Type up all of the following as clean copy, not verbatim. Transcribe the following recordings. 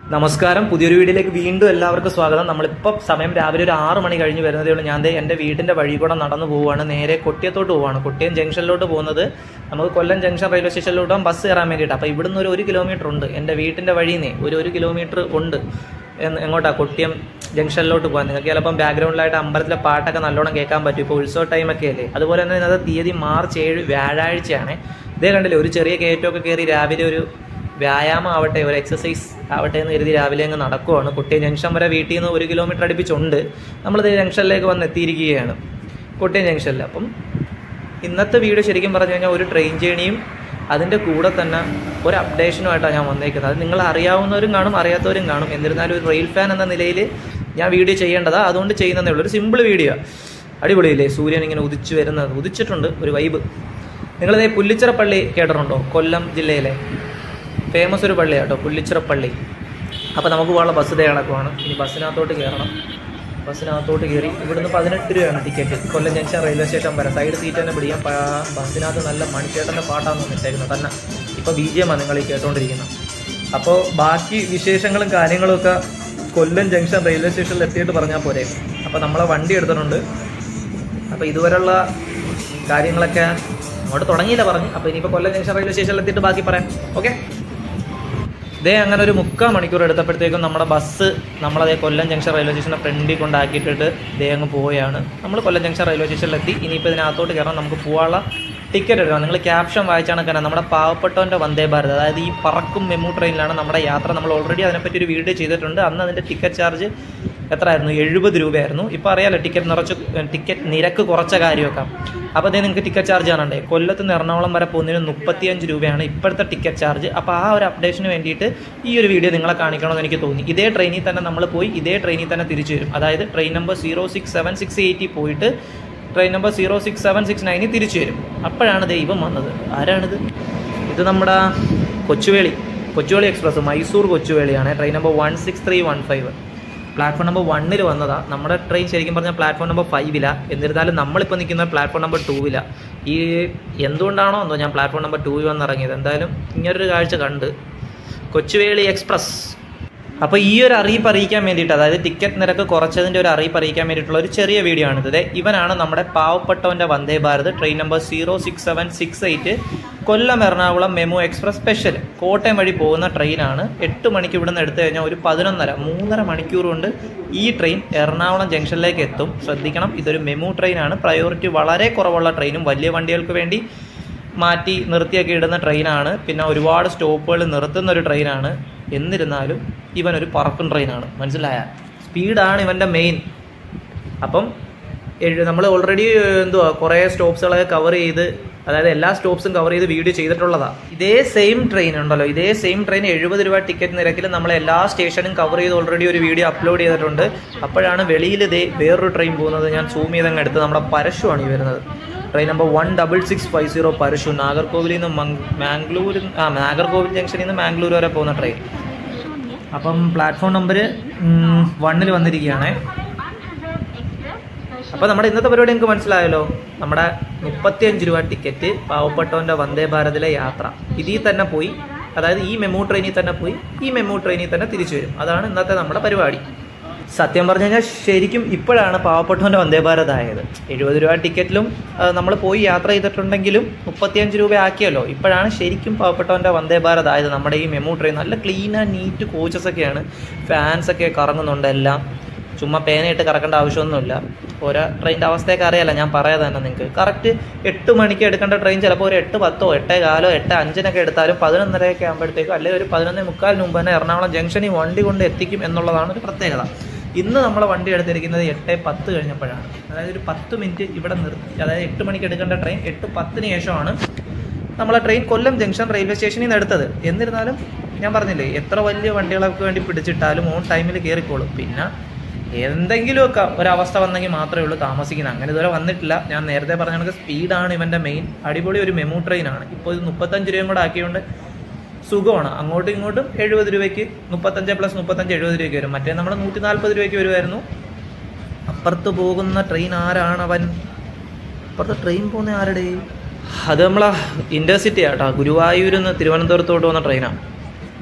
നമസ്കാരം, പുതിയൊരു വീഡിയോയിലേക്ക് വീണ്ടും എല്ലാവർക്കും സ്വാഗതം. നമ്മളിപ്പോൾ സമയം രാവിലെ ഒരു 6 മണി കഴിഞ്ഞ് വരുന്നതേ ഉള്ളൂ. ഞാൻ എൻ്റെ വീടിൻ്റെ വഴി കൂടെ നടന്നു പോവുകയാണ്. നേരെ കൊട്ടിയത്തോട്ട് പോവുകയാണ്. കൊട്ടിയം ജംഗ്ഷനിലോട്ട് പോകുന്നത് നമുക്ക് കൊല്ലം ജംഗ്ഷൻ റെയിൽവേ സ്റ്റേഷനിലോട്ട് ബസ് കയറാൻ വേണ്ടിയിട്ട്. അപ്പോൾ ഇവിടുന്ന് ഒരു കിലോമീറ്റർ ഉണ്ട്. എൻ്റെ വീട്ടിൻ്റെ വഴിയിൽ നിന്ന് ഒരു കിലോമീറ്റർ ഉണ്ട്. എങ്ങോട്ടാണ്? കൊട്ടിയം ജംഗ്ഷനിലോട്ട് പോകാൻ. നിങ്ങൾക്ക് ചിലപ്പം ബാക്ക്ഗ്രൗണ്ടിലായിട്ട് അമ്പലത്തിലെ പാട്ടൊക്കെ നല്ലോണം കേൾക്കാൻ പറ്റും. ഇപ്പോൾ ഉത്സവ ടൈമൊക്കെ അല്ലേ. അതുപോലെ തന്നെ ഇന്നത്തെ തീയതി മാർച്ച് 7 വ്യാഴാഴ്ചയാണ്. ഇതേ കണ്ടില്ലേ, ഒരു ചെറിയ കയറ്റമൊക്കെ കയറി രാവിലെ ഒരു വ്യായാമം ആവട്ടെ, ഒരു എക്സസൈസ് ആവട്ടെ എന്ന് കരുതി രാവിലെ അങ്ങ് നടക്കുവാണ്. കൊട്ടിയം ജംഗ്ഷൻ വരെ വീട്ടിൽ നിന്ന് 1 കിലോമീറ്റർ അടുപ്പിച്ചുണ്ട്. നമ്മളിത് ജംഗ്ഷനിലേക്ക് വന്ന് എത്തിയിരിക്കുകയാണ്, കൊട്ടിയം ജംഗ്ഷനിൽ. അപ്പം ഇന്നത്തെ വീഡിയോ ശരിക്കും പറഞ്ഞു കഴിഞ്ഞാൽ ഒരു ട്രെയിൻ ജേണിയും അതിൻ്റെ കൂടെ തന്നെ ഒരു അപ്ഡേഷനുമായിട്ടാണ് ഞാൻ വന്നേക്കുന്നത്. അത് നിങ്ങൾ അറിയാവുന്നവരും കാണും, അറിയാത്തവരും കാണും. എന്നിരുന്നാലും ഒരു റെയിൽ ഫാൻ എന്ന നിലയിൽ ഞാൻ വീഡിയോ ചെയ്യേണ്ടതാണ്. അതുകൊണ്ട് ചെയ്യുന്നതേ ഉള്ളൂ. ഒരു സിമ്പിൾ വീഡിയോ. അടിപൊളിയില്ലേ, സൂര്യൻ ഇങ്ങനെ ഉദിച്ചു വരുന്നത്. ഉദിച്ചിട്ടുണ്ട്, ഒരു വൈബ്. നിങ്ങളിതേ പുല്ലിച്ചിറപ്പള്ളി കേട്ടിട്ടുണ്ടോ? കൊല്ലം ജില്ലയിലെ ഫേമസ് ഒരു പള്ളിയാണ് കേട്ടോ, പുല്ലിച്ചിറപ്പള്ളി. അപ്പോൾ നമുക്ക് പോകാനുള്ള ബസ് ഇതേ കണക്കുവാണ്. ഇനി ബസ്സിനകത്തോട്ട് കയറണം. ബസ്സിനകത്തോട്ട് കയറി ഇവിടുന്ന് 18 രൂപയാണ് ticket. Kollam junction railway station വരെ. സൈഡ് സീറ്റ് തന്നെ പിടിക്കാം. ബസ്സിനകത്ത് നല്ല മണിച്ചേട്ടൻ്റെ പാട്ടാണ് വന്നിട്ടേക്കുന്നത് തന്നെ. ഇപ്പോൾ BGM നിങ്ങൾ ഈ കേട്ടോണ്ടിരിക്കുന്നത്. അപ്പോൾ ബാക്കി വിശേഷങ്ങളും കാര്യങ്ങളുമൊക്കെ കൊല്ലം ജംഗ്ഷൻ റെയിൽവേ സ്റ്റേഷനിൽ എത്തിയിട്ട് പറഞ്ഞാൽ പോരെ. അപ്പോൾ നമ്മളെ വണ്ടി എടുത്തിട്ടുണ്ട്. അപ്പോൾ ഇതുവരെയുള്ള കാര്യങ്ങളൊക്കെ അങ്ങോട്ട് തുടങ്ങിയില്ല പറഞ്ഞു. അപ്പോൾ ഇനിയിപ്പോൾ കൊല്ലം ജംഗ്ഷൻ റെയിൽവേ സ്റ്റേഷനിൽ എത്തിയിട്ട് ബാക്കി പറയാം. ഓക്കെ. ഇതേ അങ്ങനെ ഒരു 3/4 മണിക്കൂർ എടുത്തപ്പോഴത്തേക്കും നമ്മുടെ ബസ് നമ്മളതേ കൊല്ലം ജംഗ്ഷൻ റെയിൽവേ സ്റ്റേഷൻ്റെ ഫ്രണ്ടിൽ കൊണ്ടാക്കിയിട്ടിട്ട് ദേ അങ്ങ് പോവുകയാണ്. നമ്മൾ കൊല്ലം ജംഗ്ഷൻ റെയിൽവേ സ്റ്റേഷനിലെത്തി. ഇനിയിപ്പോൾ ഇതിനകത്തോട്ട് കയറാൻ നമുക്ക് പോകാനുള്ള ടിക്കറ്റ് എടുക്കണം. നിങ്ങൾ ക്യാപ്ഷൻ വായിച്ചാണ് കാരണം നമ്മുടെ പാവപ്പെട്ടവൻ്റെ വന്ദേ ഭാരത്, അതായത് ഈ പറക്കും മെമു ട്രെയിനിലാണ് നമ്മുടെ യാത്ര. നമ്മൾ ഓൾറെഡി അതിനെപ്പറ്റി ഒരു വീഡിയോ ചെയ്തിട്ടുണ്ട്. അന്ന് അതിൻ്റെ ടിക്കറ്റ് ചാർജ് എത്രയായിരുന്നു? 70 രൂപയായിരുന്നു. ഇപ്പോൾ അറിയാമല്ലോ ടിക്കറ്റ് നിരക്ക് കുറച്ച കാര്യമൊക്കെ. അപ്പോൾ അതേ നിങ്ങൾക്ക് ടിക്കറ്റ് ചാർജ് കാണണ്ടേ. കൊല്ലത്ത് നിന്ന് എറണാകുളം വരെ പോകുന്നതിന് 35 രൂപയാണ് ഇപ്പോഴത്തെ ടിക്കറ്റ് ചാർജ്. അപ്പോൾ ആ ഒരു അപ്ഡേഷന് വേണ്ടിയിട്ട് ഈ ഒരു വീഡിയോ നിങ്ങളെ കാണിക്കണമെന്ന് എനിക്ക് തോന്നി. ഇതേ ട്രെയിനിൽ തന്നെ നമ്മൾ പോയി ഇതേ ട്രെയിനിൽ തന്നെ തിരിച്ചു വരും. അതായത് ട്രെയിൻ നമ്പർ 06768 പോയിട്ട് ട്രെയിൻ നമ്പർ 06769 തിരിച്ചു വരും. അപ്പോഴാണ് ദൈവം വന്നത്. ആരാണിത്? ഇത് നമ്മുടെ കൊച്ചുവേളി എക്സ്പ്രസ്, മൈസൂർ കൊച്ചുവേളിയാണ്. Train number 16315. പ്ലാറ്റ്ഫോം നമ്പർ 1 വന്നതാണ്. നമ്മുടെ ട്രെയിൻ ശരിക്കും പറഞ്ഞാൽ പ്ലാറ്റ്ഫോം നമ്പർ 5 എന്നിരുന്നാലും നമ്മളിപ്പോൾ നിൽക്കുന്ന പ്ലാറ്റ്ഫോം നമ്പർ 2 ഈ എന്തുകൊണ്ടാണോ എന്തോ ഞാൻ പ്ലാറ്റ്ഫോം നമ്പർ 2 വന്നിറങ്ങിയത്. എന്തായാലും ഇങ്ങനൊരു കാഴ്ച കണ്ട്. കൊച്ചുവേളി എക്സ്പ്രസ്. അപ്പോൾ ഈ ഒരു അറിയിപ്പ് അറിയിക്കാൻ വേണ്ടിയിട്ട്, അതായത് ടിക്കറ്റ് നിരക്ക് കുറച്ചതിൻ്റെ ഒരു അറിയിപ്പ് അറിയിക്കാൻ വേണ്ടിയിട്ടുള്ള ഒരു ചെറിയ വീഡിയോ ആണിത്. ഇവനാണ് നമ്മുടെ പാവപ്പെട്ടവൻ്റെ Vande Bharat train number 06768 Kollam Ernakulam MEMU express special. Kottayam വഴി പോകുന്ന ട്രെയിനാണ്. 8 മണിക്ക് ഇവിടെ നിന്ന് എടുത്തു കഴിഞ്ഞാൽ ഒരു 3.5 മണിക്കൂർ കൊണ്ട് ഈ ട്രെയിൻ എറണാകുളം ജംഗ്ഷനിലേക്ക് എത്തും. ശ്രദ്ധിക്കണം, ഇതൊരു മെമു ട്രെയിനാണ്. പ്രയോറിറ്റി വളരെ കുറവുള്ള ട്രെയിനും വലിയ വണ്ടികൾക്ക് വേണ്ടി മാറ്റി നിർത്തിയൊക്കെ ഇടുന്ന ട്രെയിനാണ്. പിന്നെ ഒരുപാട് സ്റ്റോപ്പുകൾ നിർത്തുന്ന ഒരു ട്രെയിനാണ്. എന്നിരുന്നാലും ഇവനൊരു പറക്കും ട്രെയിനാണ്. മനസ്സിലായ? സ്പീഡാണ് ഇവൻ്റെ മെയിൻ. അപ്പം നമ്മൾ ഓൾറെഡി കുറേ സ്റ്റോപ്സുകളൊക്കെ കവർ ചെയ്ത്, അതായത് എല്ലാ സ്റ്റോപ്സും കവർ ചെയ്ത് വീഡിയോ ചെയ്തിട്ടുള്ളതാണ്. ഇതേ സെയിം ട്രെയിൻ ഉണ്ടല്ലോ, ഇതേ സെയിം ട്രെയിൻ 70 രൂപ ടിക്കറ്റ് നിരക്കിൽ നമ്മൾ എല്ലാ സ്റ്റേഷനും കവർ ചെയ്ത് ഓൾറെഡി ഒരു വീഡിയോ അപ്ലോഡ് ചെയ്തിട്ടുണ്ട്. അപ്പോഴാണ് വെളിയിൽ ഇതേ വേറൊരു ട്രെയിൻ പോകുന്നത്. ഞാൻ സൂം ചെയ്തങ്ങ് എടുത്ത് നമ്മുടെ പരശുവാണ് ഈ വരുന്നത്. Train number 16650 Parashu. നാഗർകോവിലിൽ നിന്ന് നാഗർകോവിൽ ജംഗ്ഷനിൽ നിന്ന് മാംഗ്ലൂർ വരെ പോകുന്ന ട്രെയിൻ. അപ്പം പ്ലാറ്റ്ഫോം നമ്പർ 1 വന്നിരിക്കുകയാണ്. അപ്പോൾ നമ്മുടെ ഇന്നത്തെ പരിപാടി നിങ്ങൾക്ക് മനസ്സിലായല്ലോ. നമ്മുടെ 35 രൂപ ടിക്കറ്റ്, പാവപ്പെട്ടവൻ്റെ വന്ദേ ഭാരതിലെ യാത്ര. ഇതിൽ തന്നെ പോയി, അതായത് ഈ മെമു ട്രെയിനിൽ തന്നെ പോയി ഈ മെമു ട്രെയിനിൽ തന്നെ തിരിച്ചു വരും. അതാണ് ഇന്നത്തെ നമ്മുടെ പരിപാടി. സത്യം പറഞ്ഞു കഴിഞ്ഞാൽ ശരിക്കും ഇപ്പോഴാണ് പാവപ്പെട്ടവൻ്റെ വന്ദേ ഭാരത് ആയത്. 70 രൂപ ടിക്കറ്റിലും നമ്മൾ പോയി യാത്ര ചെയ്തിട്ടുണ്ടെങ്കിലും 35 രൂപ ആക്കിയല്ലോ. ഇപ്പോഴാണ് ശരിക്കും പാവപ്പെട്ടവൻ്റെ വന്ദേ ഭാരത് ആയത്. നമ്മുടെ ഈ മെമു ട്രെയിൻ നല്ല ക്ലീൻ ആൻഡ് നീറ്റ് കോച്ചസൊക്കെയാണ്. ഫാൻസൊക്കെ കറങ്ങുന്നുണ്ട്. എല്ലാം ചുമ്മാ പേനയിട്ട് കറക്കേണ്ട ആവശ്യമൊന്നുമില്ല. ഓരോ ട്രെയിനിൻ്റെ അവസ്ഥയൊക്കെ അറിയാമല്ലോ, ഞാൻ പറയാതെ തന്നെ നിങ്ങൾക്ക്. കറക്റ്റ് 8 മണിക്ക് എടുക്കേണ്ട ട്രെയിൻ ചിലപ്പോൾ ഒരു 8:10, 8:15, 8:05 എടുത്താലും 11:30 ആകുമ്പോഴത്തേക്കും, അല്ലെങ്കിൽ ഒരു 11:45 മുമ്പ് തന്നെ എറണാകുളം ജംഗ്ഷനിൽ വണ്ടി കൊണ്ട് എത്തിക്കും എന്നുള്ളതാണ് ഒരു പ്രത്യേകത. ഇന്ന് നമ്മളെ വണ്ടി എടുത്തിരിക്കുന്നത് 8:10 കഴിഞ്ഞപ്പോഴാണ്. അതായത് ഒരു 10 മിനിറ്റ് ഇവിടെ നിർത്തി. അതായത് 8 മണിക്ക് എടുക്കേണ്ട ട്രെയിൻ 8:10 ശേഷമാണ് നമ്മളെ ട്രെയിൻ കൊല്ലം ജംഗ്ഷൻ റെയിൽവേ സ്റ്റേഷനിൽ നിന്ന് എടുത്തത്. എന്നിരുന്നാലും ഞാൻ പറഞ്ഞില്ലേ, എത്ര വലിയ വണ്ടികളൊക്കെ വേണ്ടി പിടിച്ചിട്ടാലും ഓൺ ടൈമിൽ കയറിക്കോളും. പിന്നെ എന്തെങ്കിലുമൊക്കെ ഒരവസ്ഥ വന്നെങ്കിൽ മാത്രമേ ഉള്ളൂ താമസിക്കുന്നത്. അങ്ങനെ ഇതുവരെ വന്നിട്ടില്ല. ഞാൻ നേരത്തെ പറഞ്ഞ കണക്ക് സ്പീഡാണ് ഇവൻ്റെ മെയിൻ. അടിപൊളി ഒരു മെമു ട്രെയിനാണ്. ഇപ്പോൾ ഇത് 35 രൂപയും കൂടെ ആക്കിയതുകൊണ്ട് സുഖമാണ്. അങ്ങോട്ടും ഇങ്ങോട്ടും 70 രൂപയ്ക്ക് 35 + 35 70 രൂപയ്ക്ക് വരും. മറ്റേ നമ്മൾ 140 രൂപയ്ക്ക് വരുമായിരുന്നു. അപ്പുറത്ത് പോകുന്ന ട്രെയിൻ ആരാണവൻ? അപ്പുറത്ത് ട്രെയിൻ പോകുന്ന ആരുടെ? അത് നമ്മളെ ഇൻ്റർസിറ്റി ആട്ടോ. ഗുരുവായൂരിൽ നിന്ന് തിരുവനന്തപുരത്തോട്ട് പോകുന്ന ട്രെയിനാണ്.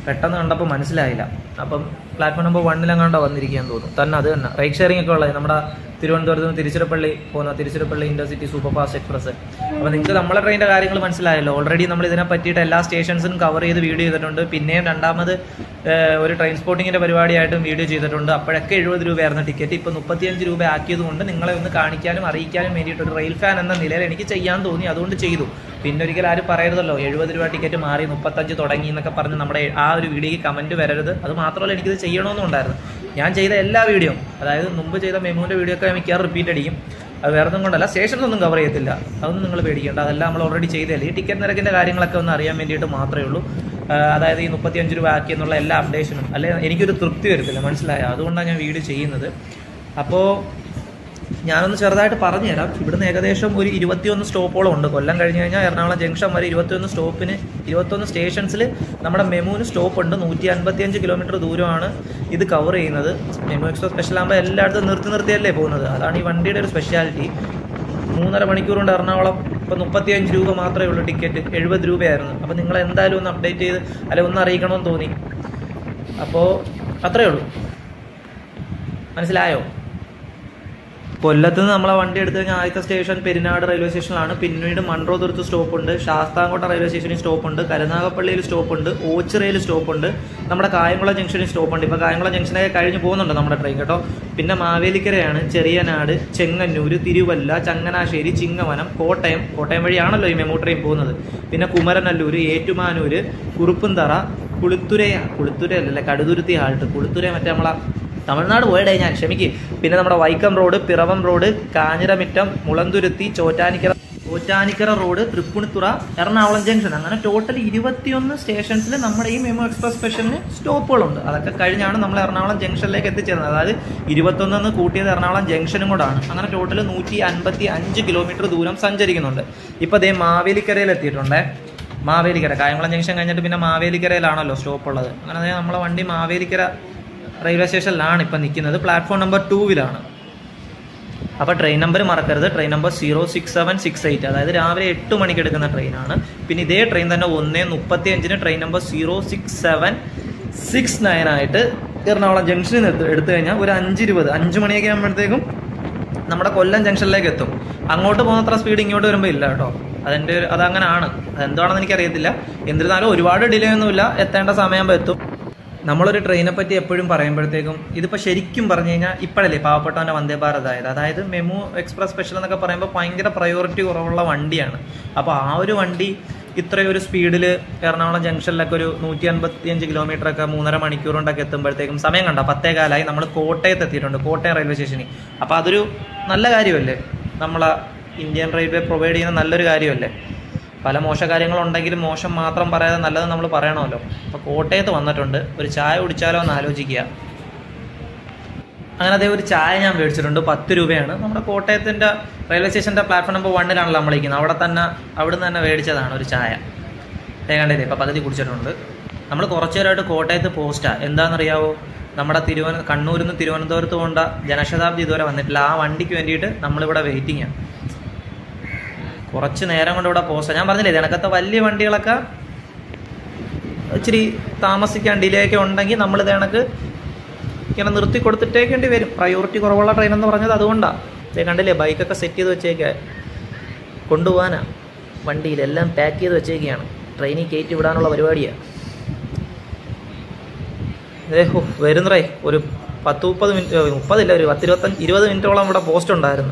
പെട്ടെന്ന് കണ്ടപ്പോൾ മനസ്സിലായില്ല. അപ്പം പ്ലാറ്റ്ഫോം നമ്പർ 1 വന്നിരിക്കുകയെന്ന് തോന്നുന്നു. തന്നെ അത് തന്നെ റൈറ്റ് ഷെയറിംഗ് ഒക്കെ ഉള്ളത് നമ്മുടെ തിരുവനന്തപുരത്ത് നിന്ന് തിരുച്ചിറപ്പള്ളി പോകുന്ന Tiruchirappalli intercity super fast express. അപ്പോൾ നിങ്ങൾക്ക് നമ്മളെ ട്രെയിനിൻ്റെ കാര്യങ്ങൾ മനസ്സിലായല്ലോ. ഓൾറെഡി നമ്മൾ ഇതിനെ പറ്റിയിട്ട് എല്ലാ സ്റ്റേഷൻസും കവർ ചെയ്ത് വീഡിയോ ചെയ്തിട്ടുണ്ട്. പിന്നെയും രണ്ടാമത് ഒരു ട്രെയിൻ സ്പോട്ടിങ്ങിൻ്റെ പരിപാടിയായിട്ടും വീഡിയോ ചെയ്തിട്ടുണ്ട്. അപ്പോഴൊക്കെ 70 രൂപയായിരുന്നു ടിക്കറ്റ്. ഇപ്പോൾ 35 രൂപ ആക്കിയതുകൊണ്ട് നിങ്ങളെ ഒന്ന് കാണിക്കാനും അറിയിക്കാനും വേണ്ടിയിട്ട് ഒരു റെയിൽ ഫാൻ എന്ന നിലയിൽ എനിക്ക് ചെയ്യാൻ തോന്നി, അതുകൊണ്ട് ചെയ്തു. പിന്നെ ഒരിക്കലും ആരും പറയരുതല്ലോ 70 രൂപ ടിക്കറ്റ് മാറി 35 തുടങ്ങി എന്നൊക്കെ പറഞ്ഞ് നമ്മുടെ ആ ഒരു വീഡിയോയ്ക്ക് കമൻറ്റ് വരരുത്. അത് മാത്രമല്ല എനിക്കിത് ചെയ്യണമെന്നുണ്ടായിരുന്നു. ഞാൻ ചെയ്ത എല്ലാ വീഡിയോ, അതായത് മുമ്പ് ചെയ്ത മെമുവിൻ്റെ വീഡിയോ ഒക്കെ മിക്കവാറും റിപ്പീറ്റ് അടിക്കും. അത് വേറെ ഒന്നും കൊണ്ടല്ല, സ്റ്റേഷൻസ് ഒന്നും കവർ ചെയ്യത്തില്ല, അതൊന്നും നിങ്ങൾ പേടിക്കേണ്ട. അതെല്ലാം നമ്മൾ ഓൾറെഡി ചെയ്തല്ലേ. ഈ ടിക്കറ്റ് നിരക്കിൻ്റെ കാര്യങ്ങളൊക്കെ ഒന്ന് അറിയാൻ വേണ്ടിയിട്ട് മാത്രമേ ഉള്ളൂ. അതായത് ഈ 35 രൂപ ആക്കി എന്നുള്ള എല്ലാ അപ്ഡേഷനും അല്ലെ എനിക്കൊരു തൃപ്തി വരത്തില്ല, മനസ്സിലായോ? അതുകൊണ്ടാണ് ഞാൻ വീഡിയോ ചെയ്യുന്നത്. അപ്പോൾ ഞാനൊന്ന് ചെറുതായിട്ട് പറഞ്ഞു തരാം. ഇവിടുന്ന് ഏകദേശം ഒരു 21 സ്റ്റോപ്പോളം ഉണ്ട്. കൊല്ലം കഴിഞ്ഞ് കഴിഞ്ഞാൽ എറണാകുളം ജംഗ്ഷൻ വരെ 21 സ്റ്റേഷൻസിൽ നമ്മുടെ മെമുവിന് സ്റ്റോപ്പ് ഉണ്ട്. 155 കിലോമീറ്റർ ദൂരമാണ് ഇത് കവർ ചെയ്യുന്നത്. മെമു എക്സ്പ്രസ് സ്പെഷ്യൽ ആകുമ്പോൾ എല്ലായിടത്തും നിർത്തിയല്ലേ പോകുന്നത്. അതാണ് ഈ വണ്ടിയുടെ ഒരു സ്പെഷ്യാലിറ്റി. 3.5 മണിക്കൂർ കൊണ്ട് എറണാകുളം ഇപ്പോൾ 35 രൂപ മാത്രമേ ഉള്ളൂ ടിക്കറ്റ്. 70 രൂപയായിരുന്നു. അപ്പോൾ നിങ്ങൾ എന്തായാലും ഒന്ന് അപ്ഡേറ്റ് ചെയ്ത് അല്ലെങ്കിൽ ഒന്ന് അറിയിക്കണമെന്ന് തോന്നി. അപ്പോൾ അത്രയേ ഉള്ളൂ, മനസ്സിലായോ? കൊല്ലത്ത് നിന്ന് നമ്മളെ വണ്ടി എടുത്തു കഴിഞ്ഞാൽ ആദ്യത്തെ സ്റ്റേഷൻ പെരിനാട് റെയിൽവേ സ്റ്റേഷനിലാണ്. പിന്നീട് മൺട്രോതുരുത്ത് സ്റ്റോപ്പുണ്ട്, ശാസ്താംകോട്ട റെയിൽവേ സ്റ്റേഷനിൽ സ്റ്റോപ്പുണ്ട്, കരുനാഗപ്പള്ളിയിൽ സ്റ്റോപ്പുണ്ട്, ഓച്ചിറയിൽ സ്റ്റോപ്പുണ്ട്, നമ്മുടെ കായംകുളം ജംഗ്ഷനിൽ സ്റ്റോപ്പുണ്ട്. ഇപ്പോൾ കായംകുളം ജംഗ്ഷനൊക്കെ കഴിഞ്ഞ് പോകുന്നുണ്ട് നമ്മുടെ ട്രെയിൻ കേട്ടോ. പിന്നെ മാവേലിക്കരയാണ്, ചെറിയനാട്, ചെങ്ങന്നൂർ, തിരുവല്ല, ചങ്ങനാശ്ശേരി, ചിങ്ങവനം, കോട്ടയം വഴിയാണല്ലോ ഈ മെമു ട്രെയിൻ പോകുന്നത്. പിന്നെ കുമരനല്ലൂർ, ഏറ്റുമാനൂർ, കുറുപ്പുംതറ, കുളുത്തുരയല്ലേ കടുതുരുത്തി ഹാൾട്ട്, കുളുത്തുര മറ്റേ നമ്മളെ തമിഴ്നാട് പോയിടേ ഞാൻ, ക്ഷമിക്ക്. പിന്നെ നമ്മുടെ Vaikom road, Piravom road, Kanjiramattom, Mulanthuruthy, Chottanikkara road, Tripunithura, Ernakulam junction. അങ്ങനെ ടോട്ടൽ 21 സ്റ്റേഷൻസിൽ നമ്മുടെ ഈ മെമു എക്സ്പ്രസ് സ്പെഷ്യലിന് സ്റ്റോപ്പുകളുണ്ട്. അതൊക്കെ കഴിഞ്ഞാണ് നമ്മൾ എറണാകുളം ജംഗ്ഷനിലേക്ക് എത്തിച്ചേരുന്നത്. അതായത് 21 കൂട്ടിയത് എറണാകുളം ജംഗ്ഷനും കൂടാണ്. അങ്ങനെ ടോട്ടൽ 155 കിലോമീറ്റർ ദൂരം സഞ്ചരിക്കുന്നുണ്ട്. ഇപ്പോൾ അതേ മാവേലിക്കരയിൽ എത്തിയിട്ടുണ്ടേ. മാവേലിക്കര കായംകുളം ജംഗ്ഷൻ കഴിഞ്ഞിട്ട് പിന്നെ മാവേലിക്കരയിലാണല്ലോ സ്റ്റോപ്പ് ഉള്ളത്. അങ്ങനെ നമ്മളെ വണ്ടി മാവേലിക്കര റെയിൽവേ സ്റ്റേഷനിലാണ് ഇപ്പം നിൽക്കുന്നത്. പ്ലാറ്റ്ഫോം നമ്പർ 2 അപ്പോൾ ട്രെയിൻ നമ്പർ മറക്കരുത്. ട്രെയിൻ നമ്പർ 06768, അതായത് രാവിലെ 8 മണിക്ക് എടുക്കുന്ന ട്രെയിനാണ്. പിന്നെ ഇതേ ട്രെയിൻ തന്നെ 1:35 ട്രെയിൻ നമ്പർ 06769 ആയിട്ട് എറണാകുളം ജംഗ്ഷനിൽ എടുത്തു കഴിഞ്ഞാൽ ഒരു 5:20 മണിയൊക്കെ ആകുമ്പോഴത്തേക്കും നമ്മുടെ കൊല്ലം ജംഗ്ഷനിലേക്ക് എത്തും. അങ്ങോട്ട് പോകുന്നത്ര സ്പീഡ് ഇങ്ങോട്ട് വരുമ്പോൾ ഇല്ല കേട്ടോ. അതങ്ങനെയാണ്. അതെന്താണെന്ന് എനിക്കറിയത്തില്ല. എന്നിരുന്നാലും ഒരുപാട് ഡിലേ ഒന്നുമില്ല, എത്തേണ്ട സമയമാകുമ്പോൾ എത്തും. നമ്മളൊരു ട്രെയിനെ പറ്റി എപ്പോഴും പറയുമ്പോഴത്തേക്കും ഇതിപ്പോൾ ശരിക്കും പറഞ്ഞു കഴിഞ്ഞാൽ ഇപ്പോഴല്ലേ പാവപ്പെട്ടവൻ്റെ വന്ദേ ഭാരത് ആയത്. അതായത് മെമു എക്സ്പ്രസ് സ്പെഷ്യൽ എന്നൊക്കെ പറയുമ്പോൾ ഭയങ്കര പ്രയോറിറ്റി കുറവുള്ള വണ്ടിയാണ്. അപ്പോൾ ആ ഒരു വണ്ടി ഇത്രയൊരു സ്പീഡിൽ എറണാകുളം ജംഗ്ഷനിലൊക്കെ ഒരു 155 കിലോമീറ്ററൊക്കെ 3.5 മണിക്കൂർ കൊണ്ടൊക്കെ എത്തുമ്പോഴത്തേക്കും സമയം കണ്ട 10:15 നമ്മൾ കോട്ടയത്ത് എത്തിയിട്ടുണ്ട്, കോട്ടയം റെയിൽവേ സ്റ്റേഷനിൽ. അപ്പോൾ അതൊരു നല്ല കാര്യമല്ലേ, നമ്മളെ ഇന്ത്യൻ റെയിൽവേ പ്രൊവൈഡ് ചെയ്യുന്ന നല്ലൊരു കാര്യമല്ലേ. പല മോശ കാര്യങ്ങളുണ്ടെങ്കിലും മോശം മാത്രം പറയാതെ നല്ലത് നമ്മൾ പറയണമല്ലോ. അപ്പോൾ കോട്ടയത്ത് വന്നിട്ടുണ്ട്, ഒരു ചായ കുടിച്ചാലോ എന്ന് ആലോചിക്കുക. അങ്ങനെ അതേ ഒരു ചായ ഞാൻ മേടിച്ചിട്ടുണ്ട്, 10 രൂപയാണ്. നമ്മുടെ കോട്ടയത്തിൻ്റെ റെയിൽവേ സ്റ്റേഷൻ്റെ പ്ലാറ്റ്ഫോം നമ്പർ 1 നമ്മൾ ഇരിക്കുന്നത്. അവിടുന്ന് തന്നെ മേടിച്ചതാണ് ഒരു ചായ. കണ്ടില്ലേ, ഇപ്പോൾ പകുതി കുടിച്ചിട്ടുണ്ട്. നമ്മൾ കുറച്ചു നേരമായിട്ട് കോട്ടയത്ത് പോസ്റ്റാണ്. എന്താണെന്നറിയാവോ, നമ്മുടെ കണ്ണൂരിൽ നിന്ന് തിരുവനന്തപുരത്ത് പോകേണ്ട ജനശതാബ്ദി ഇതുവരെ വന്നിട്ടില്ല. ആ വണ്ടിക്ക് വേണ്ടിയിട്ട് നമ്മളിവിടെ വെയിറ്റിംഗാണ്. കുറച്ച് നേരം കൊണ്ട് ഇവിടെ പോസ്റ്റാണ്. ഞാൻ പറഞ്ഞില്ലേ, ഇതിനകത്തെ വലിയ വണ്ടികളൊക്കെ ഇച്ചിരി താമസിക്കാൻ ഡിലേ ഒക്കെ ഉണ്ടെങ്കിൽ നമ്മൾ ഇതിനക്ക് ഇങ്ങനെ നിർത്തി കൊടുത്തിട്ടേക്കേണ്ടി വരും. പ്രയോറിറ്റി കുറവുള്ള ട്രെയിൻ എന്ന് പറഞ്ഞത് അതുകൊണ്ടാണ്. കണ്ടില്ലേ, ബൈക്കൊക്കെ സെറ്റ് ചെയ്ത് വെച്ചേക്കുക, കൊണ്ടുപോകാനാണ്. വണ്ടിയിലെല്ലാം പാക്ക് ചെയ്ത് വെച്ചേക്കുകയാണ്. ട്രെയിനിൽ കയറ്റി വിടാനുള്ള പരിപാടിയാണ്. വരുന്നറേ ഒരു 10-30 മിനിറ്റ്, 30 ഇല്ല, ഒരു 10-20 മിനിറ്റോളം ഇവിടെ പോസ്റ്റ് ഉണ്ടായിരുന്നു.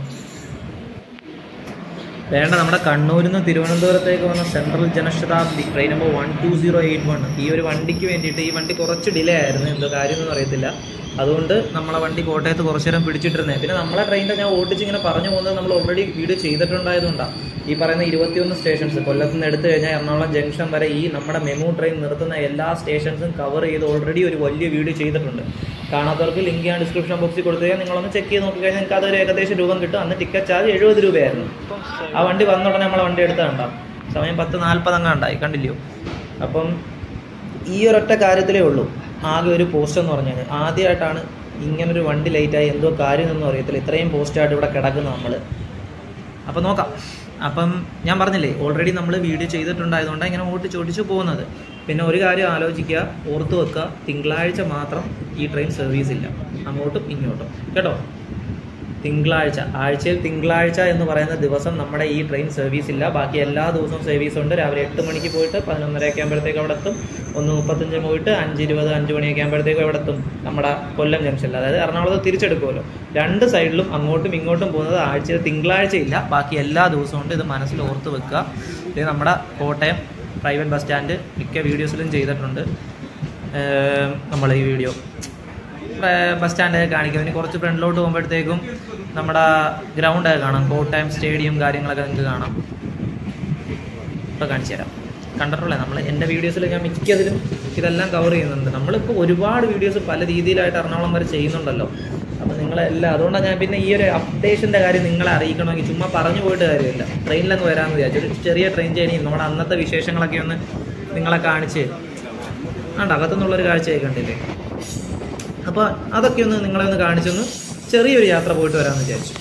വേണ്ട, നമ്മുടെ കണ്ണൂരിൽ നിന്ന് തിരുവനന്തപുരത്തേക്ക് വന്ന സെൻട്രൽ ജനശതാബ്ദി ട്രെയിൻ നമ്പർ 12081. ഈ ഒരു വണ്ടിക്ക് വേണ്ടിയിട്ട്, ഈ വണ്ടി കുറച്ച് ഡിലേ ആയിരുന്നു, എന്തോ കാര്യമൊന്നും അറിയത്തില്ല. അതുകൊണ്ട് നമ്മളെ വണ്ടി കോട്ടയത്ത് കുറച്ചു നേരം പിടിച്ചിട്ടിരുന്നത്. പിന്നെ നമ്മളെ ട്രെയിനിൻ്റെ ഞാൻ ഓടിച്ച് ഇങ്ങനെ പറഞ്ഞു പോകുന്നത് നമ്മൾ ഓൾറെഡി വീഡിയോ ചെയ്തിട്ടുണ്ടായതുകൊണ്ടാണ്. ഈ പറയുന്ന 21 സ്റ്റേഷൻസ് കൊല്ലത്ത് നിന്ന് എടുത്തു കഴിഞ്ഞാൽ എറണാകുളം ജംഗ്ഷൻ വരെ ഈ നമ്മുടെ മെമു ട്രെയിൻ നിർത്തുന്ന എല്ലാ സ്റ്റേഷൻസും കവർ ചെയ്ത് ഓൾറെഡി ഒരു വലിയ വീഡിയോ ചെയ്തിട്ടുണ്ട്. കാണാത്തവർക്ക് ലിങ്ക് ഞാൻ ഡിസ്ക്രിപ്ഷൻ ബോക്സിൽ കൊടുത്തു കഴിഞ്ഞാൽ നിങ്ങളൊന്ന് ചെക്ക് ചെയ്ത് നോക്കിക്കഴിഞ്ഞാൽ നിങ്ങൾക്ക് അതൊരു ഏകദേശം രൂപം കിട്ടും. അന്ന് ടിക്കറ്റ് ചാർജ് 70 രൂപയായിരുന്നു. ആ വണ്ടി വന്ന ഉടനെ നമ്മളെ വണ്ടി എടുത്താൽ ഉണ്ടാവും. സമയം 10:40 അങ്ങാണ്ടായി, കണ്ടില്ലയോ? അപ്പം ഈ ഒരൊറ്റ കാര്യത്തിലേ ഉള്ളൂ ആകെ ഒരു പോസ്റ്റ് എന്ന് പറഞ്ഞു കഴിഞ്ഞാൽ. ആദ്യമായിട്ടാണ് ഇങ്ങനൊരു വണ്ടി ലേറ്റായി, എന്തോ കാര്യമൊന്നും അറിയത്തില്ല, ഇത്രയും പോസ്റ്റായിട്ട് ഇവിടെ കിടക്കുന്നു നമ്മൾ. അപ്പം നോക്കാം. അപ്പം ഞാൻ പറഞ്ഞില്ലേ, ഓൾറെഡി നമ്മൾ വീഡിയോ ചെയ്തിട്ടുണ്ടായതുകൊണ്ടാണ് ഇങ്ങനെ ഓടിച്ച് പോകുന്നത്. പിന്നെ ഒരു കാര്യം ആലോചിക്കുക, ഓർത്ത് വെക്കുക, തിങ്കളാഴ്ച മാത്രം ഈ ട്രെയിൻ സർവീസ് ഇല്ല, അങ്ങോട്ടും ഇങ്ങോട്ടും കേട്ടോ. തിങ്കളാഴ്ച, ആഴ്ചയിൽ തിങ്കളാഴ്ച എന്ന് പറയുന്ന ദിവസം നമ്മുടെ ഈ ട്രെയിൻ സർവീസ് ഇല്ല. ബാക്കി എല്ലാ ദിവസവും സർവീസ് ഉണ്ട്. രാവിലെ 8 മണിക്ക് പോയിട്ട് 11:30 ആകുമ്പോഴത്തേക്ക് അവിടെ എത്തും. 1:35 പോയിട്ട് 5:20, 5 മണിയൊക്കെ ആകുമ്പോഴത്തേക്കും അവിടെ എത്തും നമ്മുടെ കൊല്ലം ജംഗ്ഷനിൽ. അതായത് എറണാകുളത്ത് തിരിച്ചെടുക്കുമല്ലോ. രണ്ട് സൈഡിലും അങ്ങോട്ടും ഇങ്ങോട്ടും പോകുന്നത് ആഴ്ചയിൽ തിങ്കളാഴ്ച ഇല്ല, ബാക്കി എല്ലാ ദിവസവും ഉണ്ട്. ഇത് മനസ്സിൽ ഓർത്ത് വെക്കുക. ഇത് നമ്മുടെ കോട്ടയം പ്രൈവറ്റ് ബസ് സ്റ്റാൻഡ് മിക്ക വീഡിയോസിലും ചെയ്തിട്ടുണ്ട് നമ്മൾ ഈ വീഡിയോ. ബസ് സ്റ്റാൻഡൊക്കെ കാണിക്കും. ഇനി കുറച്ച് ഫ്രണ്ടിലോട്ട് പോകുമ്പോഴത്തേക്കും നമ്മുടെ ഗ്രൗണ്ടൊക്കെ കാണാം, കോട്ടയം സ്റ്റേഡിയം കാര്യങ്ങളൊക്കെ നിങ്ങൾക്ക് കാണാം. ഇപ്പോൾ കാണിച്ചു തരാം. കണ്ടിട്ടുള്ളേ നമ്മൾ എൻ്റെ വീഡിയോസിൽ ഞാൻ മിക്കതിലും ഇതെല്ലാം കവർ ചെയ്യുന്നുണ്ട്. നമ്മളിപ്പോൾ ഒരുപാട് വീഡിയോസ് പല രീതിയിലായിട്ട് എറണാകുളം വരെ ചെയ്യുന്നുണ്ടല്ലോ. അപ്പോൾ നിങ്ങളെല്ലാം അതുകൊണ്ടാണ് ഞാൻ പിന്നെ ഈ ഒരു അപ്ഡേഷൻ്റെ കാര്യം നിങ്ങളെ അറിയിക്കണമെങ്കിൽ ചുമ്മാ പറഞ്ഞു പോയിട്ട് കാര്യമില്ല. ട്രെയിനിലങ്ങ് വരാമെന്ന് വിചാരിച്ചു. ഒരു ചെറിയ ട്രെയിൻ ജേർണി നമ്മുടെ അന്നത്തെ വിശേഷങ്ങളൊക്കെ ഒന്ന് നിങ്ങളെ കാണിച്ച് അകത്തുനിന്നുള്ളൊരു കാഴ്ചയൊക്കെ കണ്ടില്ലേ. അപ്പോൾ അതൊക്കെ ഒന്ന് നിങ്ങളെ ഒന്ന് കാണിച്ചൊന്ന് ചെറിയൊരു യാത്ര പോയിട്ട് വരാമെന്ന് വിചാരിച്ചു.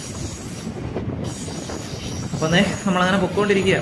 അപ്പോൾ നമ്മളങ്ങനെ പൊയ്ക്കൊണ്ടിരിക്കുക.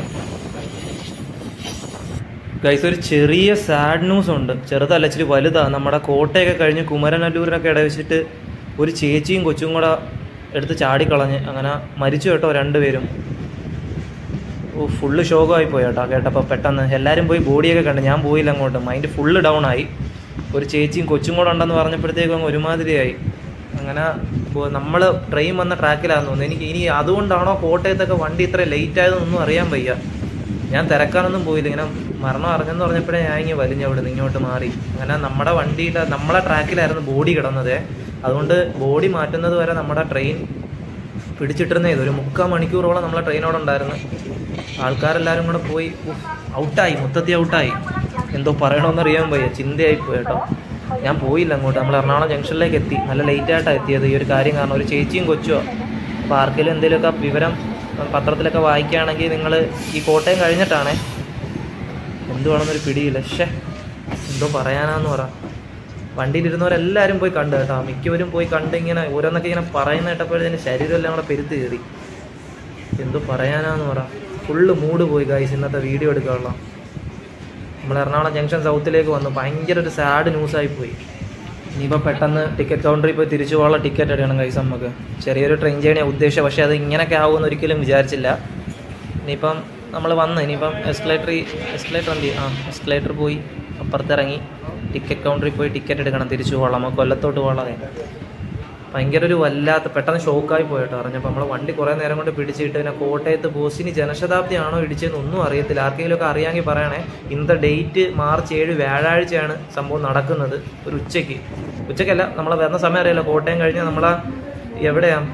ഗൈസ്, ഒരു ചെറിയ സാഡ് ന്യൂസ് ഉണ്ട്. ചെറുതല്ല, ഇച്ചിരി വലുതാണ്. നമ്മുടെ കോട്ടയൊക്കെ കഴിഞ്ഞ് കുമരനല്ലൂരിനൊക്കെ ഇടവെച്ചിട്ട് ഒരു ചേച്ചിയും കൊച്ചും കൂടെ എടുത്ത് ചാടിക്കളഞ്ഞ് അങ്ങനെ മരിച്ചു കേട്ടോ, രണ്ടുപേരും. ഫുള്ള് ശോകമായി പോയി കേട്ടോ കേട്ടപ്പോൾ. പെട്ടെന്ന് എല്ലാവരും പോയി ബോഡിയൊക്കെ കണ്ട്, ഞാൻ പോയില്ല അങ്ങോട്ട്. മൈൻഡ് ഫുള്ള് ഡൗൺ ആയി. ഒരു ചേച്ചിയും കൊച്ചും കൂടെ ഉണ്ടെന്ന് പറഞ്ഞപ്പോഴത്തേക്കും അങ്ങ് ഒരുമാതിരിയായി. അങ്ങനെ നമ്മൾ ട്രെയിൻ വന്ന ട്രാക്കിലാണെന്ന് തോന്നുന്നു. എനിക്ക് ഇനി അതുകൊണ്ടാണോ കോട്ടയത്തൊക്കെ വണ്ടി ഇത്ര ലേറ്റ് ആയതെന്നൊന്നും അറിയാൻ വയ്യ. ഞാൻ തിരക്കാനൊന്നും പോയില്ല. ഇങ്ങനെ മരണം അറിഞ്ഞെന്ന് പറഞ്ഞപ്പോഴേ ഞാൻ ഇങ്ങനെ വലിഞ്ഞ അവിടെ നിന്ന് ഇങ്ങോട്ട് മാറി. അങ്ങനെ നമ്മുടെ വണ്ടിയിൽ നമ്മളെ ട്രാക്കിലായിരുന്നു ബോഡി കിടന്നത്. അതുകൊണ്ട് ബോഡി മാറ്റുന്നത് വരെ നമ്മുടെ ട്രെയിൻ പിടിച്ചിട്ടിരുന്നേ. ഒരു 3/4 മണിക്കൂറോളം നമ്മളെ ട്രെയിനോടെ ഉണ്ടായിരുന്നു. ആൾക്കാരെല്ലാവരും കൂടെ പോയി ഔട്ടായി, മൊത്തത്തിൽ ഔട്ടായി. എന്തോ പറയണമെന്നറിയാൻ വയ്യ, ചിന്തയായിപ്പോയി കേട്ടോ. ഞാൻ പോയില്ല അങ്ങോട്ട്. നമ്മൾ എറണാകുളം ജംഗ്ഷനിലേക്ക് എത്തി. നല്ല ലേറ്റായിട്ടാണ് എത്തിയത്. ഈ ഒരു കാര്യം കാരണം ഒരു ചേച്ചിയും കൊച്ചുമോ. അപ്പോൾ ആർക്കെങ്കിലും എന്തെങ്കിലുമൊക്കെ വിവരം പത്രത്തിലൊക്കെ വായിക്കുകയാണെങ്കിൽ നിങ്ങൾ ഈ കോട്ടയം കഴിഞ്ഞിട്ടാണേ, എന്തുവാണെന്നൊരു പിടിയില്ല. എന്തോ പറയാനാന്ന് പറ. വണ്ടിയിലിരുന്നവരെല്ലാവരും പോയി കണ്ടു കേട്ടോ. മിക്കവരും പോയി കണ്ട് ഇങ്ങനെ ഓരോന്നൊക്കെ ഇങ്ങനെ പറയുന്ന കേട്ടപ്പോഴത്തേന് ശരീരമെല്ലാം കൂടെ പെരുത്ത് കയറി. എന്തോ പറയാനാന്ന് പറ. ഫുള്ള് മൂഡ് പോയി ഗൈസ് ഇന്നത്തെ വീഡിയോ എടുക്കാനുള്ള. നമ്മൾ എറണാകുളം ജംഗ്ഷൻ സൗത്തിലേക്ക് വന്നു. ഭയങ്കര ഒരു സാഡ് ന്യൂസായി പോയി. ഇനിയിപ്പോൾ പെട്ടെന്ന് ടിക്കറ്റ് കൗണ്ടറിൽ പോയി തിരിച്ചു പോകാനുള്ള ടിക്കറ്റ് എടുക്കണം ഗൈസ്. നമുക്ക് ചെറിയൊരു ട്രെയിൻ ജേണിയാണ് ഉദ്ദേശം. പക്ഷേ അത് ഇങ്ങനെയൊക്കെ ആവുമെന്ന് ഒരിക്കലും വിചാരിച്ചില്ല. ഇനിയിപ്പം നമ്മൾ വന്ന് ഇനിയിപ്പം എസ്കലേറ്റർ പോയി അപ്പുറത്തിറങ്ങി ടിക്കറ്റ് കൗണ്ടറിൽ പോയി ടിക്കറ്റ് എടുക്കണം, തിരിച്ചു പോകാം. നമുക്ക് കൊല്ലത്തോട്ട് പോകാതെ. ഭയങ്കര ഒരു വല്ലാത്ത പെട്ടെന്ന് ഷോക്കായി പോയിട്ടോ അറിഞ്ഞപ്പോൾ. നമ്മളെ വണ്ടി കുറേ നേരം കൊണ്ട് പിടിച്ചിട്ട് പിന്നെ കോട്ടയത്ത് ബോസിനി ജനശതാബ്ദി ആണോ ഇടിച്ചതെന്ന് ഒന്നും അറിയത്തില്ല. ആർക്കെങ്കിലുമൊക്കെ അറിയാമെങ്കിൽ പറയണേ. ഇന്നത്തെ ഡേറ്റ് March 7 വ്യാഴാഴ്ചയാണ് സംഭവം നടക്കുന്നത്. ഒരു ഉച്ചയ്ക്കല്ല, നമ്മളെ വരുന്ന സമയം അറിയാലോ. കോട്ടയം കഴിഞ്ഞ് നമ്മളെ എവിടെയാണ്,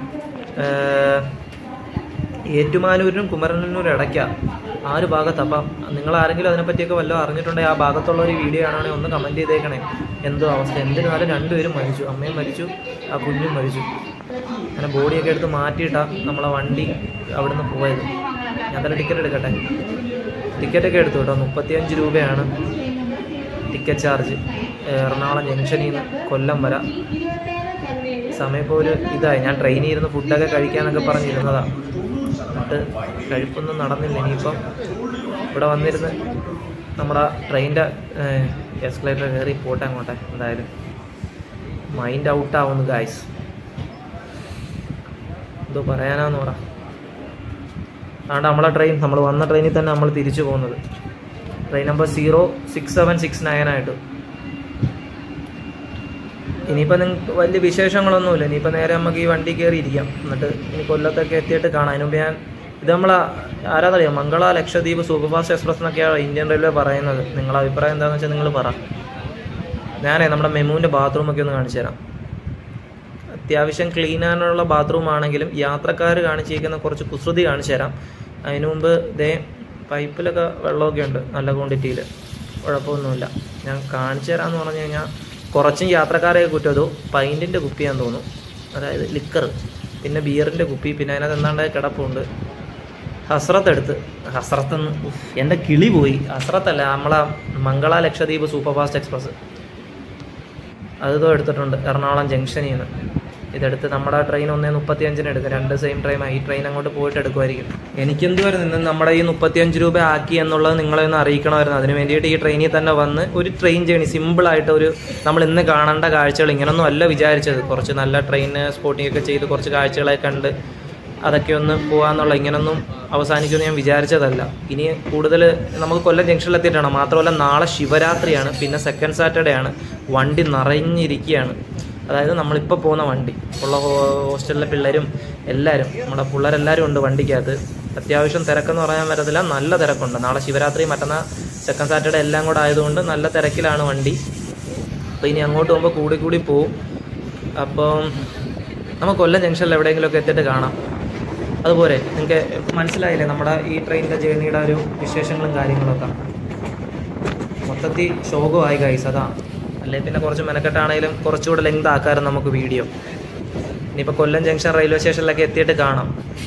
ഏറ്റുമാനൂരിനും കുമരനല്ലൂരും ഇടയ്ക്കാണ്, ആ ഒരു ഭാഗത്ത്. അപ്പം നിങ്ങൾ ആരെങ്കിലും അതിനെപ്പറ്റിയൊക്കെ വല്ലതും അറിഞ്ഞിട്ടുണ്ടെങ്കിൽ ആ ഭാഗത്തുള്ള ഒരു വീഡിയോ ആണെങ്കിൽ ഒന്ന് കമൻറ്റ് ചെയ്തേക്കണേ. എന്തോ അവസ്ഥ. എന്തിനാലും രണ്ടുപേരും മരിച്ചു. അമ്മയും മരിച്ചു, ആ കുഞ്ഞും മരിച്ചു. അങ്ങനെ ബോഡിയൊക്കെ എടുത്ത് മാറ്റിയിട്ടാണ് നമ്മളെ വണ്ടി അവിടെ നിന്ന് പോയത്. ഞാൻ തന്നെ ടിക്കറ്റ് എടുക്കട്ടെ. ടിക്കറ്റൊക്കെ എടുത്തു കേട്ടോ. 35 രൂപയാണ് ടിക്കറ്റ് ചാർജ് എറണാകുളം ജംഗ്ഷനിൽ നിന്ന് കൊല്ലം വരെ. സമയം ഇപ്പോൾ ഒരു ഇതായി. ഞാൻ ട്രെയിനിൽ ഇരുന്ന് ഫുഡൊക്കെ കഴിക്കാനൊക്കെ പറഞ്ഞിരുന്നതാണ്. എന്നിട്ട് കഴിപ്പൊന്നും നടന്നില്ല. ഇനിയിപ്പം ഇവിടെ വന്നിരുന്ന് നമ്മുടെ ട്രെയിനിൻ്റെ എസ്കലേറ്റർ കയറി പോട്ടെ അങ്ങോട്ടെ. എന്തായാലും മൈൻഡ് ഔട്ടാവുന്നു ഗായ്സ്. എന്തോ പറയാനാന്ന് പറ. അതുകൊണ്ട് നമ്മളെ ട്രെയിൻ, നമ്മൾ വന്ന ട്രെയിനിൽ തന്നെ നമ്മൾ തിരിച്ചു പോകുന്നത്. ട്രെയിൻ നമ്പർ 06769 ആയിട്ട്. ഇനിയിപ്പോൾ നിങ്ങൾക്ക് വലിയ വിശേഷങ്ങളൊന്നുമില്ല. ഇനിയിപ്പോൾ നേരെ നമുക്ക് ഈ വണ്ടി കയറി ഇരിക്കാം. എന്നിട്ട് ഇനി കൊല്ലത്തൊക്കെ എത്തിയിട്ട് കാണാം. അതിനുമുമ്പ് ഇത് നമ്മളെ ആരാന്നറിയാം, മംഗള ലക്ഷദ്വീപ് സൂപ്പർഫാസ്റ്റ് എക്സ്പ്രസ് എന്നൊക്കെയാണ് ഇന്ത്യൻ റെയിൽവേ പറയുന്നത്. നിങ്ങളുടെ അഭിപ്രായം എന്താണെന്ന് വെച്ചാൽ നിങ്ങൾ പറ. ഞാനേ നമ്മുടെ മെമുവിൻ്റെ ബാത്റൂമൊക്കെ ഒന്ന് കാണിച്ചു തരാം. അത്യാവശ്യം ക്ലീൻ ആനുള്ള ബാത്റൂം ആണെങ്കിലും യാത്രക്കാർ കാണിച്ചിരിക്കുന്ന കുറച്ച് കുസൃതി കാണിച്ചു തരാം. അതിനു മുമ്പ് ഇതേ പൈപ്പിലൊക്കെ വെള്ളമൊക്കെ ഉണ്ട് നല്ല ക്വാണ്ടിറ്റിയിൽ, കുഴപ്പമൊന്നുമില്ല. ഞാൻ കാണിച്ചു തരാമെന്ന് പറഞ്ഞു കഴിഞ്ഞാൽ കുറച്ചും യാത്രക്കാരെയൊക്കെ കുറ്റതോ പൈൻറ്റിൻ്റെ കുപ്പിയാന്ന് തോന്നുന്നു, അതായത് ലിക്കർ, പിന്നെ ബിയറിൻ്റെ കുപ്പി, പിന്നെ അതിനകത്ത് എന്താണ്ട് കിടപ്പുണ്ട്. ഹസ്രത്തെന്ന് എൻ്റെ കിളി പോയി. ഹസ്രത്തല്ല, നമ്മളെ Mangala Lakshadweep super fast express. അതോ എടുത്തിട്ടുണ്ട് എറണാകുളം ജംഗ്ഷനിൽ നിന്ന്. ഇതെടുത്ത് നമ്മുടെ ട്രെയിൻ 1:35 എടുക്കും. 2 സെയിം ട്രെയിനാണ്. ഈ ട്രെയിൻ അങ്ങോട്ട് പോയിട്ട് എടുക്കുമായിരിക്കും. എനിക്കെന്തുവായിരുന്നു ഇന്ന് നമ്മുടെ ഈ 35 രൂപ ആക്കി എന്നുള്ളത് നിങ്ങളെ ഒന്ന് അറിയിക്കണമായിരുന്നു. അതിന് വേണ്ടിയിട്ട് ഈ ട്രെയിനിൽ തന്നെ വന്ന് ഒരു ട്രെയിൻ ജേണി സിമ്പിളായിട്ട് നമ്മൾ ഇന്ന് കാണേണ്ട കാഴ്ചകൾ ഇങ്ങനൊന്നും അല്ല വിചാരിച്ചത്. കുറച്ച് നല്ല ട്രെയിൻ സ്പോട്ടിംഗ് ഒക്കെ ചെയ്ത് കുറച്ച് കാഴ്ചകളൊക്കെ കണ്ട് അതൊക്കെ ഒന്ന് പോകാമെന്നുള്ള ഇങ്ങനൊന്നും അവസാനിക്കുമെന്ന് ഞാൻ വിചാരിച്ചതല്ല. ഇനി കൂടുതൽ നമുക്ക് കൊല്ലം ജംഗ്ഷനിലെത്തിയിട്ടാണ്. മാത്രമല്ല നാളെ ശിവരാത്രിയാണ്, പിന്നെ സെക്കൻഡ് സാറ്റർഡേ ആണ്. വണ്ടി നിറഞ്ഞിരിക്കുകയാണ്. അതായത് നമ്മളിപ്പോൾ പോകുന്ന വണ്ടി ഉള്ള ഹോസ്റ്റലിലെ പിള്ളേരും എല്ലാവരും നമ്മുടെ പിള്ളേരെല്ലാവരും ഉണ്ട് വണ്ടിക്കകത്ത്. അത്യാവശ്യം തിരക്കെന്ന് പറയാൻ പറ്റത്തില്ല, നല്ല തിരക്കുണ്ട്. നാളെ ശിവരാത്രി, മറ്റന്നാൾ സെക്കൻഡ് സാറ്റർഡേ എല്ലാം കൂടെ ആയതുകൊണ്ട് നല്ല തിരക്കിലാണ് വണ്ടി. അപ്പോൾ ഇനി അങ്ങോട്ട് പോകുമ്പോൾ കൂടി പോവും. അപ്പം നമുക്ക് കൊല്ലം ജംഗ്ഷനിൽ എവിടെയെങ്കിലുമൊക്കെ എത്തിയിട്ട് കാണാം. അതുപോലെ നിങ്ങൾക്ക് മനസ്സിലായില്ലേ നമ്മുടെ ഈ ട്രെയിനിൻ്റെ ജേർണിയുടെ ഒരു വിശേഷങ്ങളും കാര്യങ്ങളൊക്കെ. മൊത്തത്തിൽ ശോകമായി ഗൈസ്. അതാ അല്ലെങ്കിൽ പിന്നെ കുറച്ച് മെനക്കെട്ടാണെങ്കിലും കുറച്ചുകൂടെ ലെങ്ത് ആക്കാറ് നമുക്ക് വീഡിയോ. ഇനിയിപ്പോൾ കൊല്ലം ജംഗ്ഷൻ റെയിൽവേ സ്റ്റേഷനിലൊക്കെ എത്തിയിട്ട് കാണാം.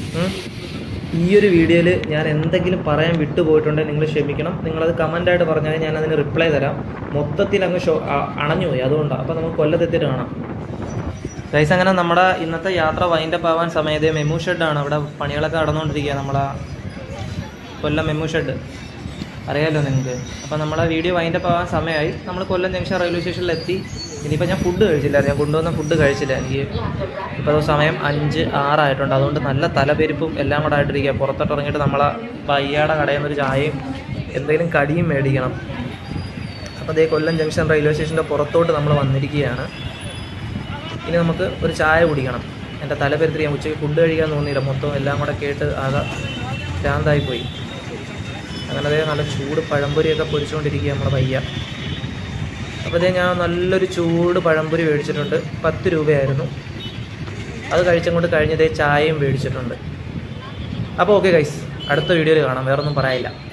ഈ ഒരു വീഡിയോയിൽ ഞാൻ എന്തെങ്കിലും പറയാൻ വിട്ടുപോയിട്ടുണ്ടെങ്കിൽ നിങ്ങൾ ക്ഷമിക്കണം. നിങ്ങളത് കമൻ്റായിട്ട് പറഞ്ഞാൽ ഞാൻ അതിന് റിപ്ലൈ തരാം. മൊത്തത്തിൽ അങ്ങ് അണഞ്ഞുപോയി, അതുകൊണ്ടാണ്. അപ്പോൾ നമുക്ക് കൊല്ലത്തെത്തിയിട്ട് കാണാം ഗൈസ്. അങ്ങനെ നമ്മുടെ ഇന്നത്തെ യാത്ര വൈൻഡപ്പ് ആവാൻ സമയത്ത് മെമു ഷെഡാണ്. അവിടെ പണികളൊക്കെ നടന്നുകൊണ്ടിരിക്കുക. നമ്മളെ കൊല്ലം മെമു ഷെഡ് അറിയാമല്ലോ നിങ്ങൾക്ക്. അപ്പോൾ നമ്മളെ വീഡിയോ വൈൻഡപ്പ് ആവാൻ സമയമായി. നമ്മൾ കൊല്ലം ജംഗ്ഷൻ റെയിൽവേ സ്റ്റേഷനിലെത്തി. ഇനിയിപ്പോൾ ഞാൻ ഫുഡ് കഴിച്ചില്ല, ഞാൻ കൊണ്ടുവന്ന ഫുഡ് കഴിച്ചില്ല. എനിക്ക് ഇപ്പോൾ സമയം 5:06 ആയിട്ടുണ്ട്. അതുകൊണ്ട് നല്ല തലപെരുപ്പും എല്ലാം കൂടെ ആയിട്ടിരിക്കുക. പുറത്തോട്ട് ഇറങ്ങിയിട്ട് നമ്മളെ പയ്യാടെ കടയിൽ നിന്നൊരു ചായയും എന്തെങ്കിലും കടിയും മേടിക്കണം. അപ്പോൾ അതേ കൊല്ലം ജംഗ്ഷൻ റെയിൽവേ സ്റ്റേഷൻ്റെ പുറത്തോട്ട് നമ്മൾ വന്നിരിക്കുകയാണ്. ഇനി നമുക്ക് ഒരു ചായ കുടിക്കണം. എൻ്റെ തലപെരുത്തി ഞാൻ ഉച്ചയ്ക്ക് ഫുഡ് കഴിക്കാൻ തോന്നിയില്ല. മൊത്തം എല്ലാം കൂടെ കേട്ട് ആകെ ഭ്രാന്തായിപ്പോയി. അങ്ങനെ അതേ നല്ല ചൂട് പഴംപൊരിയൊക്കെ പൊരിച്ചുകൊണ്ടിരിക്കുക നമ്മളെ പയ്യ. അപ്പോൾ അതേ ഞാൻ നല്ലൊരു ചൂട് പഴംപൊരി മേടിച്ചിട്ടുണ്ട്. 10 രൂപയായിരുന്നു. അത് കഴിച്ചങ്ങോട്ട് കഴിഞ്ഞതേ ചായയും മേടിച്ചിട്ടുണ്ട്. അപ്പോൾ ഓക്കെ ഗൈസ്, അടുത്ത വീഡിയോയിൽ കാണാം. വേറൊന്നും പറയാനില്ല.